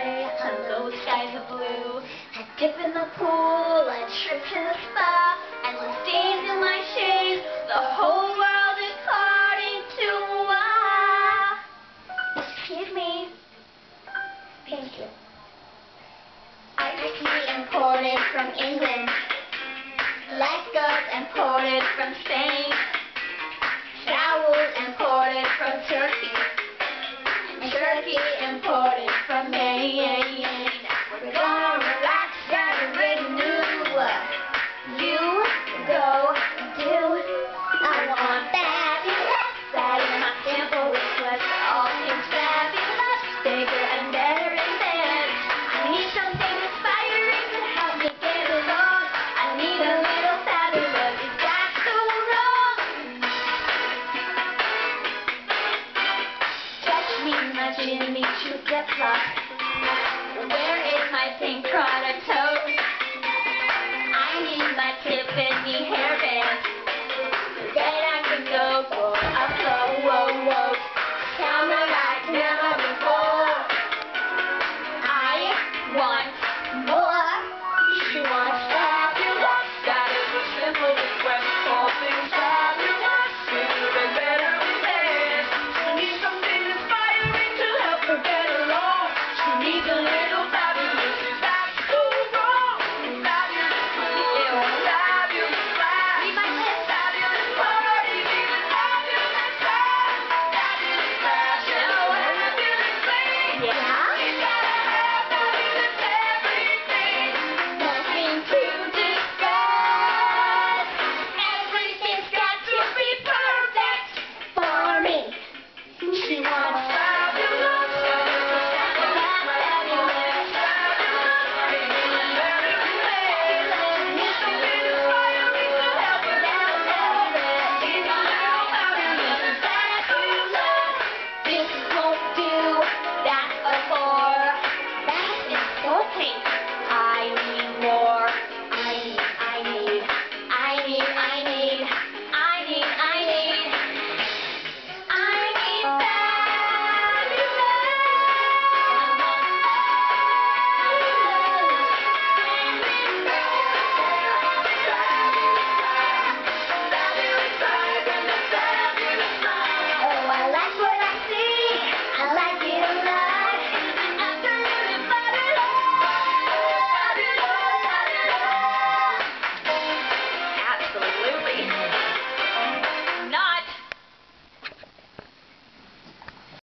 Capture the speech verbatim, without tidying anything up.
gray, and those skies are blue. I dip in the pool, I trip in the spa, and some stains in my shades. The whole world is caught into a. Excuse me. Thank you. Ice tea imported from England. Legos imported from Spain. Towels imported from Turkey. And Turkey imported from Maine. We're gonna relax and renew. You go do. I want fabulous. That is my simple request. All things fabulous, bigger and better and better. I need something inspiring to help me get along. I need a little fabulous. Is that so wrong? Touch me, nudge me to get lost. Where is my pink product tote?